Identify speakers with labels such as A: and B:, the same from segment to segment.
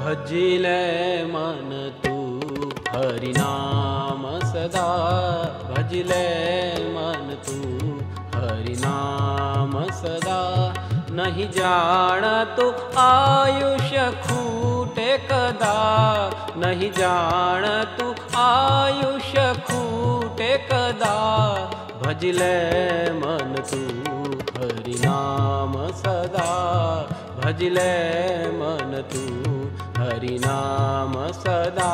A: भजिले मन तू हरि नाम सदा, भजिले मन तू हरि नाम सदा। नहीं जान तो आयुष्य खूटे कदा, नहीं जान तू आयुष्य खूटे कदा। भजिले मन तू हरि नाम सदा, भजिले मन तू हरि नाम सदा।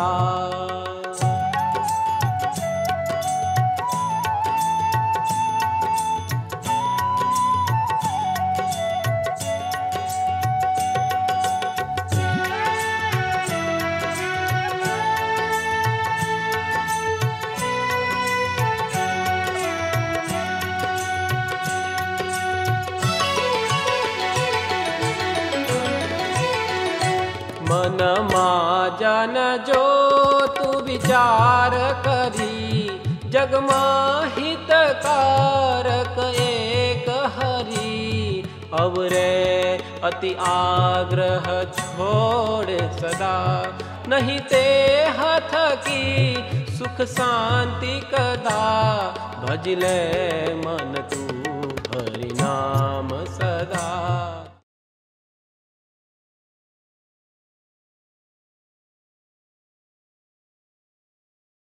A: मन जन जो तू विचार करी, जग हितकारक एक हरि। अवरे अति आग्रह छोड़ सदा, नहीं ते हथ की सुख शांति कदा। भजिले मन तू हरि नाम